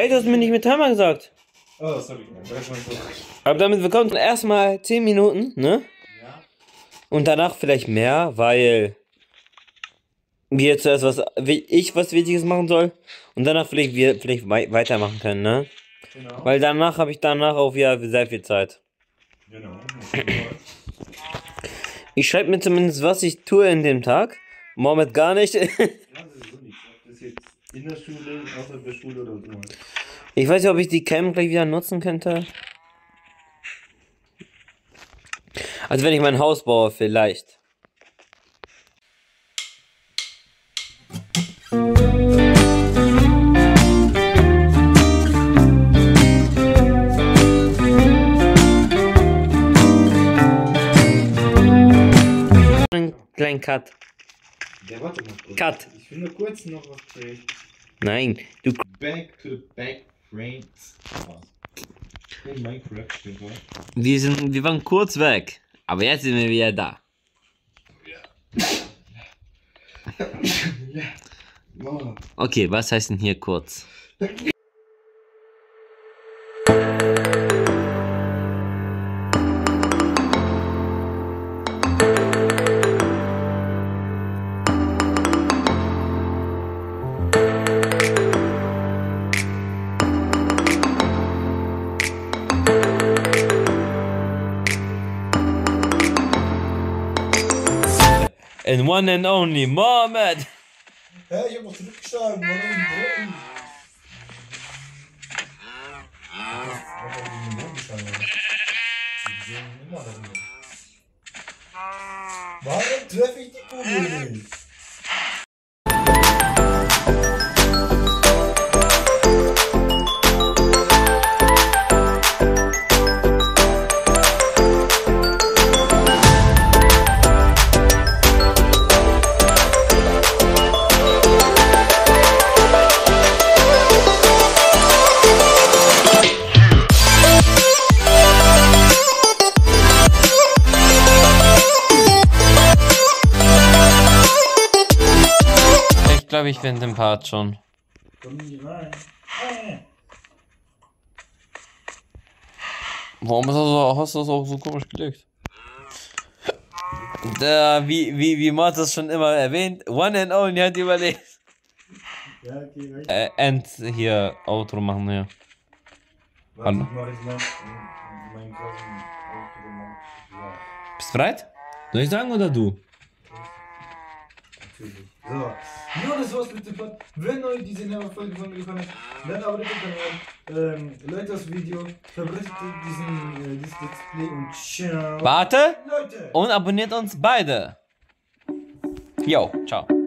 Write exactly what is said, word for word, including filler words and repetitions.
Ey, du hast mir nicht mit Timer gesagt. Oh, sorry. Aber damit willkommen erstmal zehn Minuten, ne? Ja. Und danach vielleicht mehr, weil wir zuerst was, ich was Wichtiges machen soll. Und danach vielleicht wir vielleicht weitermachen können, ne? Genau. Weil danach habe ich danach auch wieder sehr viel Zeit. Genau. Ich schreibe mir zumindest, was ich tue in dem Tag. Mohammed gar nicht. Ja, das ist so nichts. Ob das jetzt in der Schule, außerhalb der Schule oder so. Ich weiß nicht, ob ich die Cam gleich wieder nutzen könnte. Also wenn ich mein Haus baue, vielleicht. Einen kleinen Cut. Ja, warte mal kurz. Cut. Ich will nur kurz noch was sehen. Nein, du. Back to back frames. In Minecraft steht da. Wir sind, wir waren kurz weg, aber jetzt sind wir wieder da. Ja. Oh. Okay, was heißt denn hier kurz? And one and only Mohammed. Hä, ich hab noch zurückgeschlagen. Warum? Warum treffe ich die Kugel nicht? Ich glaube, ich finde den Part schon. Komm nicht rein. Warum ist das so, hast du das auch so komisch gelegt? Da, wie, wie, wie Mart das schon immer erwähnt, One and Only hat überlegt. Ja, okay, recht. Äh, End hier, Outro machen hier. Warte, Hallo. ich mach jetzt mein, mein Cousin Outro machen. Ja, Bist du bereit? Soll ich sagen oder du? natürlich. So, nur das war's mit dem Part. Wenn euch diese neue Folge von mir gefallen hat, dann abonniert den Kanal, ähm, liked das Video, verbreitet diesen, äh, dieses Display und ciao. Warte! Leute! Und abonniert uns beide. Jo, ciao.